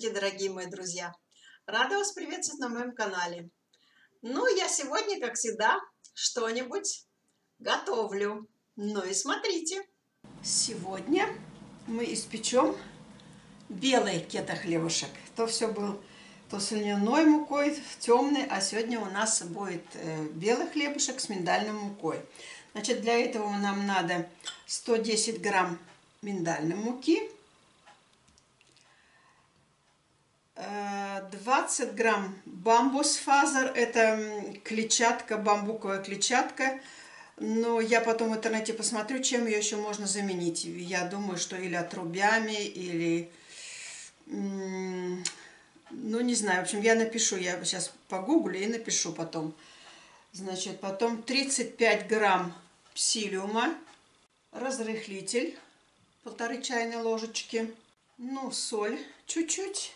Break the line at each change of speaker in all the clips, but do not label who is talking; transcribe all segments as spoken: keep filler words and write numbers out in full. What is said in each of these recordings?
Здравствуйте, дорогие мои друзья! Рада вас приветствовать на моем канале. Ну, я сегодня, как всегда, что-нибудь готовлю. Ну и смотрите. Сегодня мы испечем белый кето-хлебушек. То все был то с льняной мукой, темный, а сегодня у нас будет белый хлебушек с миндальной мукой. Значит, для этого нам надо сто десять грамм миндальной муки, двадцать грамм бамбус-фазер, это клетчатка, бамбуковая клетчатка, но я потом в интернете посмотрю, чем ее еще можно заменить. Я думаю, что или отрубями, или, ну не знаю, в общем, я напишу, я сейчас погуглю и напишу потом. Значит, потом тридцать пять грамм псилиума, разрыхлитель, полторы чайной ложечки, ну соль чуть-чуть.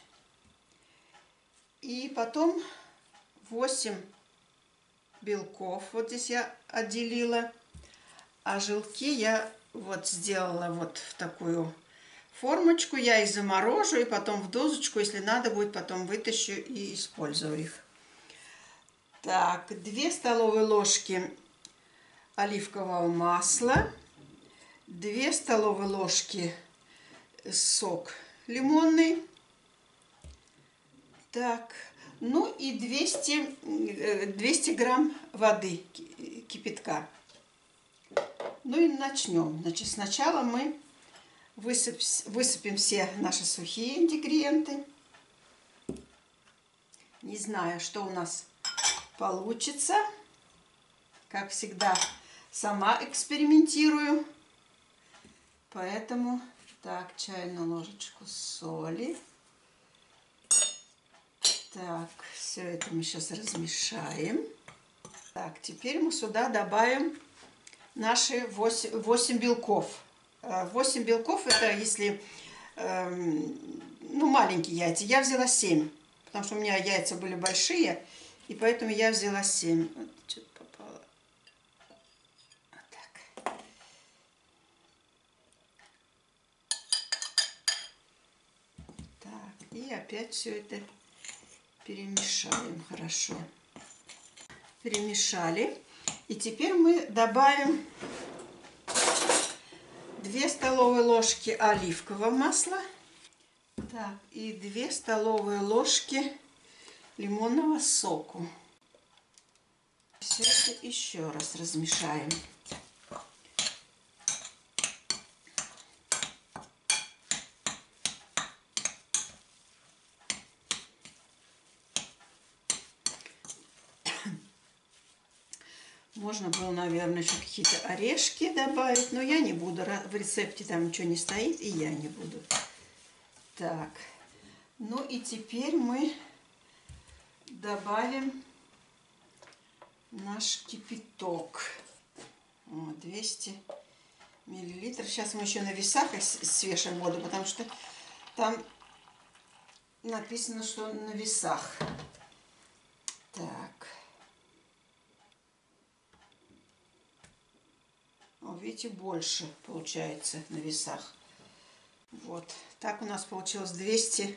И потом восемь белков, вот здесь я отделила, а желтки я вот сделала вот в такую формочку, я их заморожу и потом в дозочку, если надо будет, потом вытащу и использую их. Так, две столовые ложки оливкового масла, две столовые ложки сок лимонный. Так, ну и двести, двести грамм воды кипятка. Ну и начнем. Значит, сначала мы высып, высыпем все наши сухие ингредиенты. Не знаю, что у нас получится. Как всегда, сама экспериментирую. Поэтому, так, чайную ложечку соли. Так, все это мы сейчас размешаем. Так, теперь мы сюда добавим наши восемь, восемь белков. восемь белков это если, эм, ну, маленькие яйца. Я взяла семь, потому что у меня яйца были большие, и поэтому я взяла семь. Вот, что-то попало. Вот так. Так, и опять все это перемешаем хорошо. Перемешали. И теперь мы добавим две столовые ложки оливкового масла. Так, и две столовые ложки лимонного соку. Все это еще раз размешаем. Можно было, наверное, еще какие-то орешки добавить, но я не буду. В рецепте там ничего не стоит, и я не буду. Так, ну и теперь мы добавим наш кипяток. Вот, двести миллилитров. Сейчас мы еще на весах свешиваем воду, потому что там написано, что на весах. Так. Видите, больше получается на весах. Вот. Так у нас получилось двести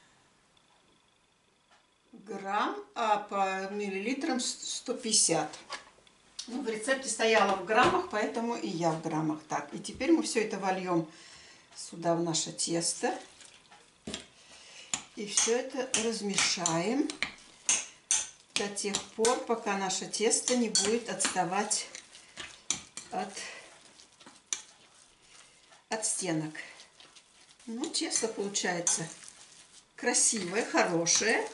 грамм, а по миллилитрам сто пятьдесят. Ну, в рецепте стояло в граммах, поэтому и я в граммах. Так, и теперь мы все это вольем сюда в наше тесто. И все это размешаем до тех пор, пока наше тесто не будет отставать от от стенок. Ну, тесто получается красивое, хорошее.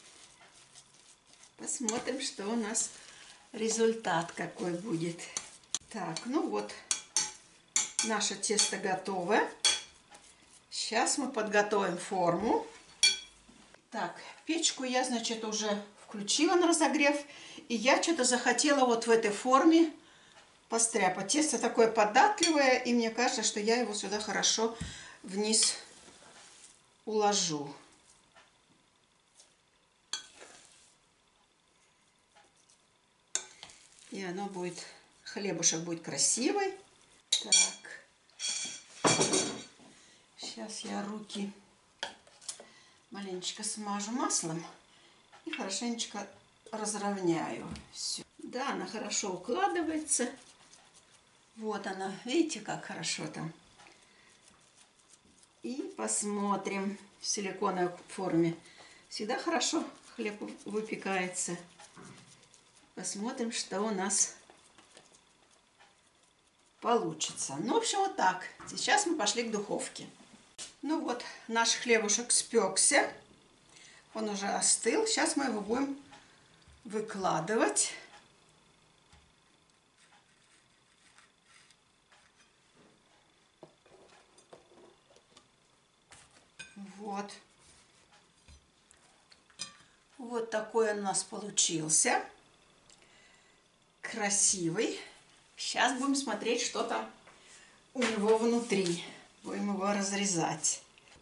Посмотрим, что у нас результат какой будет. Так, ну вот, наше тесто готово. Сейчас мы подготовим форму. Так, печку я, значит, уже включила на разогрев. И я что-то захотела вот в этой форме постряпать. Тесто такое податливое, и мне кажется, что я его сюда хорошо вниз уложу. И оно будет, хлебушек будет красивый. Так. Сейчас я руки Маленечко смажу маслом и хорошенечко разровняю. Все. Да, она хорошо укладывается. Вот она, видите, как хорошо там. И посмотрим в силиконовой форме. Всегда хорошо хлеб выпекается. Посмотрим, что у нас получится. Ну, в общем, вот так. Сейчас мы пошли к духовке. Ну вот, наш хлебушек спекся. Он уже остыл. Сейчас мы его будем выкладывать. Вот. Вот такой он у нас получился. Красивый. Сейчас будем смотреть, что там у него внутри. Будем его разрезать.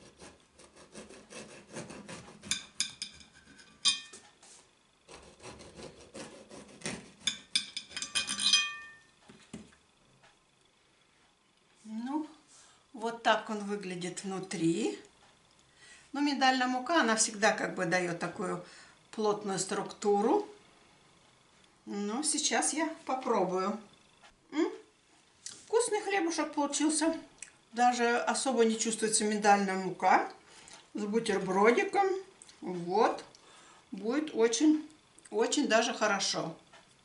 Ну, вот так он выглядит внутри. Но миндальная мука, она всегда как бы дает такую плотную структуру. Ну, сейчас я попробую. М? Вкусный хлебушек получился. Даже особо не чувствуется миндальная мука. С бутербродиком. Вот. Будет очень, очень даже хорошо.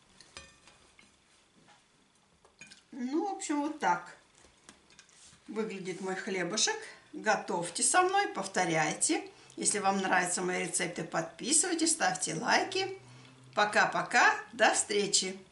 Ну, в общем, вот так выглядит мой хлебушек. Готовьте со мной, повторяйте. Если вам нравятся мои рецепты, подписывайтесь, ставьте лайки. Пока-пока, до встречи!